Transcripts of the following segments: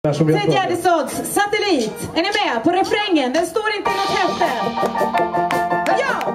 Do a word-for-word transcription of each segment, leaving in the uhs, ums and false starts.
Ted Gärdestads Satellit. Är ni med på refrängen? Den står inte i något häfte. Ja!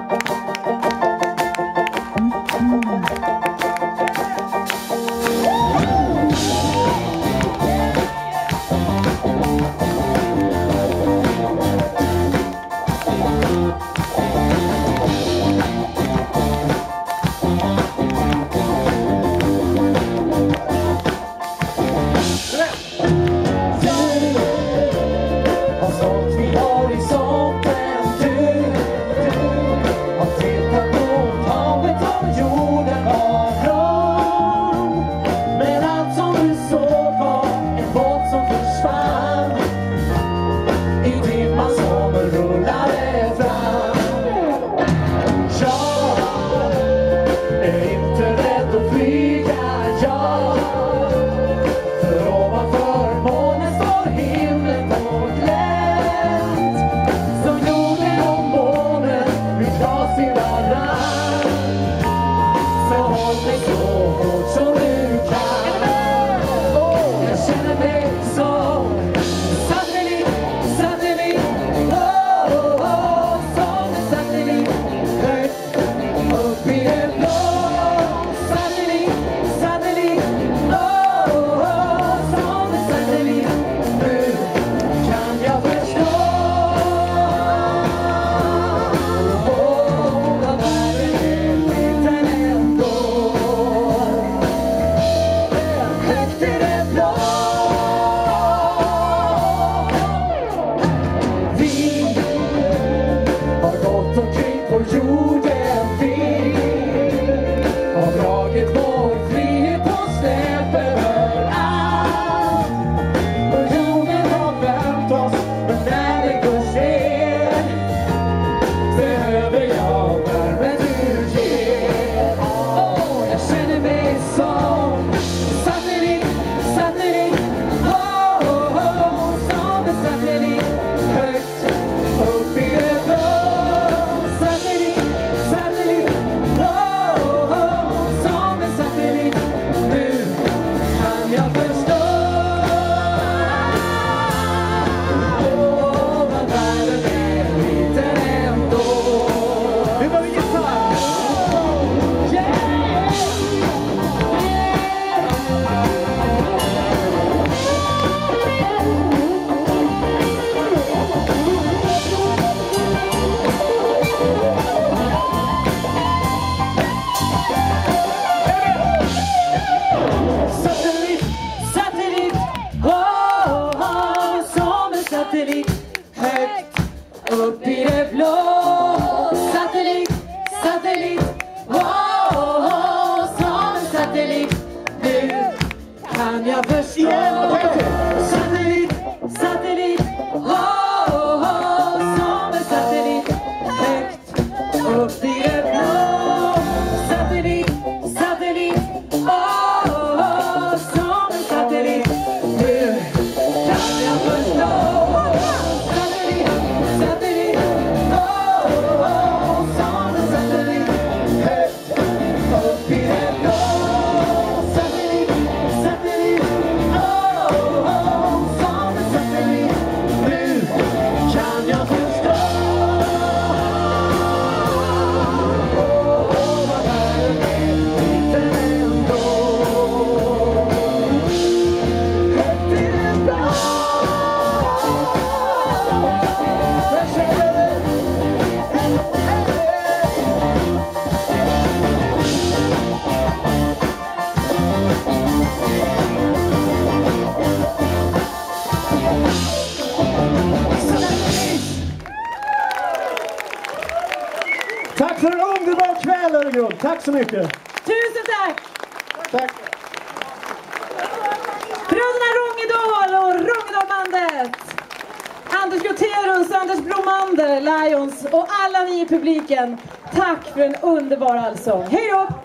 Upp i det blå. Satellit, satellit. Oh, oh, oh, som en satellit. Nu kan jag förstå. Satellit, satellit. Oh, oh, oh, som en satellit. Högt upp i det blå. Satellit, satellit. Oh, oh, oh, som en satellit. Nu kan jag förstå. Tack för en underbar kväll, Öregrund. Tack så mycket. Tusen tack. Tack. Bröderna Rångedal och Rångedalbandet. Anders Gutierrez, Anders Blomander, Lions och alla ni i publiken. Tack för en underbar allsång. Hej då!